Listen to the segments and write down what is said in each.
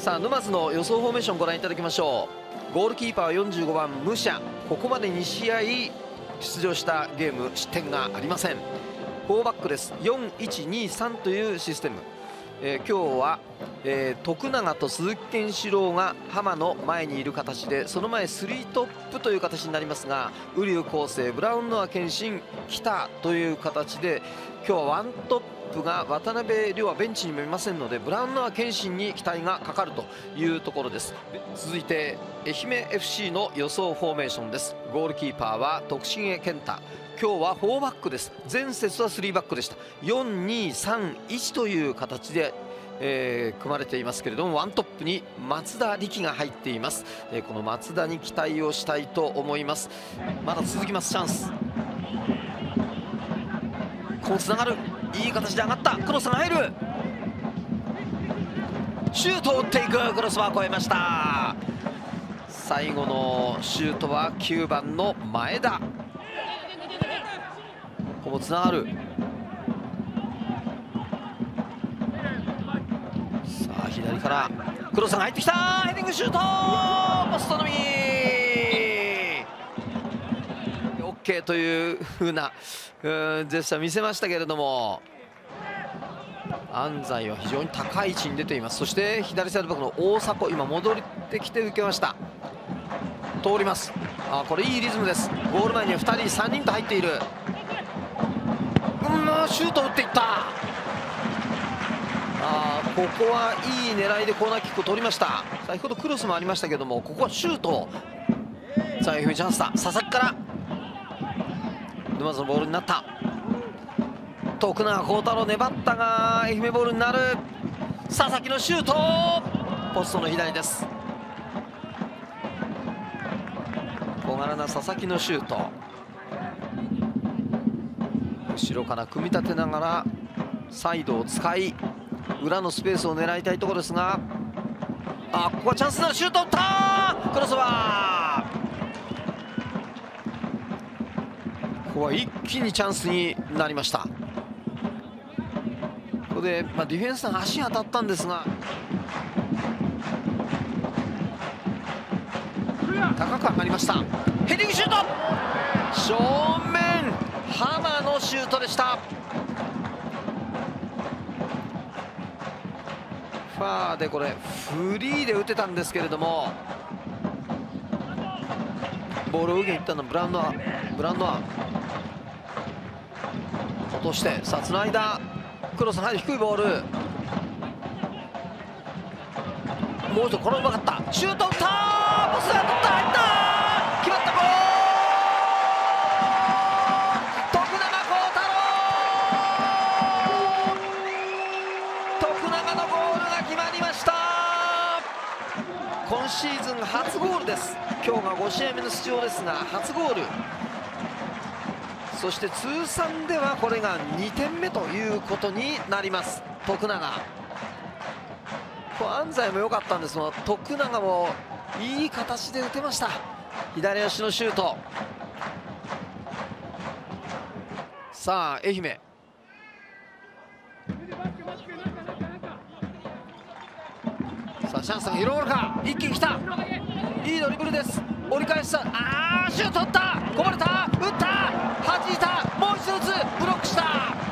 さあ沼津の予想フォーメーションご覧いただきましょう。ゴールキーパーは45番武者。ここまで2試合出場したゲーム失点がありません。4バックです。4123というシステム。今日は、徳永と鈴木健志郎が浜の前にいる形で、その前3トップという形になりますが、瓜生康生、ブラウンノア謙信、北という形で、今日は1トップが渡辺亮はベンチにもいませんので、ブラウンノア謙信に期待がかかるというところです。続いて愛媛 FC の予想フォーメーションです。ゴールキーパーは徳重健太。今日は4バックです。前節は3バックでした。4231という形で、組まれていますけれども、1トップに松田力が入っています。この松田に期待をしたいと思います。まだ続きます。チャンス、こうつながる、いい形で上がった。クロスが入る、シュートを打っていく。クロスは越えました。最後のシュートは9番の前田。ここもつながる。さあ左からクロスが入ってきた。ヘディングシュート、ポストのみ OK という風なジェスチャー見せましたけれども、安西は非常に高い位置に出ています。そして左サイドバックの大迫、今戻ってきて受けました。通ります。これいいリズムです。ゴール前には2人3人と入っている。シュートを打っていった。ここはいい狙いでコーナーキックを取りました。先ほどクロスもありましたけども、ここはシュート。さあ愛媛チャンスだ。佐々木から沼津のボールになった。徳永幸太郎粘ったが愛媛ボールになる。佐々木のシュート、ポストの左です。小柄な佐々木のシュート、後ろから組み立てながらサイドを使い裏のスペースを狙いたいところですが、ここはチャンスならシュート打った。クロスバー、ここは一気にチャンスになりました。ここで、ディフェンスが足当たったんですが、高く上がりました。ヘディングシュート、正面浜のシュートでした。ファーでこれフリーで打てたんですけれども、ボールを受けに行ったのはブラウンドア落として、さあつないだ。クロス入る低いボール、もう一度これうまかった。シュート打った。ポストが取った。入った。決まった。ゴール、徳永幸太郎。徳永のゴールが決まりました。今シーズン初ゴールです。今日が5試合目の出場ですが初ゴール。そして通算ではこれが2点目ということになります。徳永、安西も良かったんですが徳永もいい形で打てました。左足のシュート。さあ愛媛、さあチャンスが広がるか。一気に来た。いいドリブルです。折り返した。シュート打った。こぼれた。打った。弾いた。もう一度打つ。ブロックした。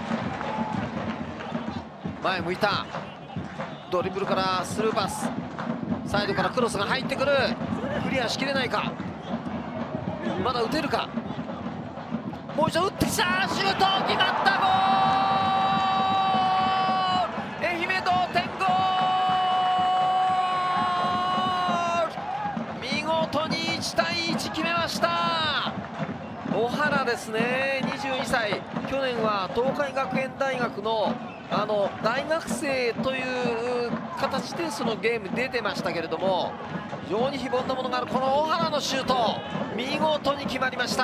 前向いた。ドリブルからスルーパス。サイドからクロスが入ってくる。クリアしきれないか。まだ打てるか。もう一度打ってきた。シュート決まった。ゴール、愛媛同点ゴール。見事に1対1決めました。小原ですね、22歳。去年は東海学園大学の大学生という形でそのゲーム出てましたけれども、非常に非凡なものがあるこの小原のシュート、見事に決まりました。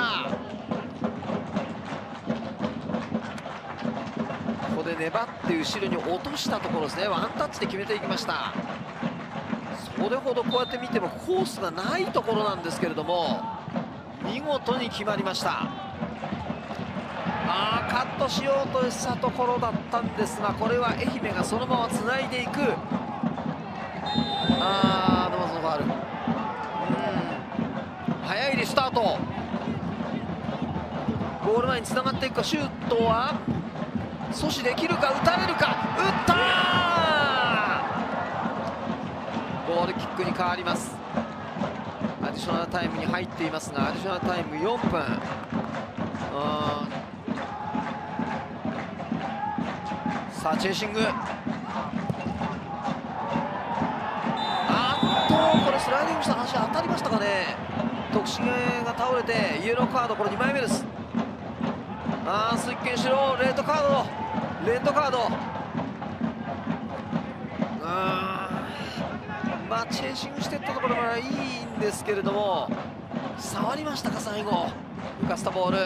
ここで粘って後ろに落としたところですね。ワンタッチで決めていきました。それほどこうやって見てもコースがないところなんですけれども、見事に決まりました。カットしようとしたところだったんですが、これは愛媛がそのままつないでいく。 沼津のファール。早いリスタート。ゴール前につながっていくか。シュートは阻止できるか、打たれるか。打ったー。ゴールキックに変わります。アディショナルタイムに入っていますが、アディショナルタイム4分。さあチェイシング。これスライディングした足当たりましたかね。徳重が倒れてイエローカード、これ2枚目です。水拳しろ、レッドカード、レッドカード。まあチェイシングしていったところはいいんですけれども、触りましたか最後、浮かせたボール。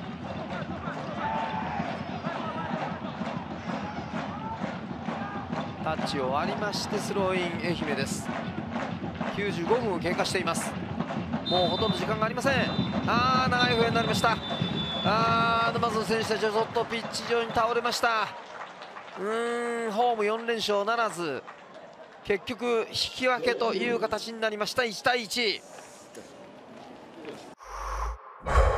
タッチを割りましてスローイン愛媛です。95分を経過しています。もうほとんど時間がありません。長い笛になりました。沼津の選手たちはちょっとピッチ上に倒れました。ホーム4連勝ならず、結局引き分けという形になりました。1対1。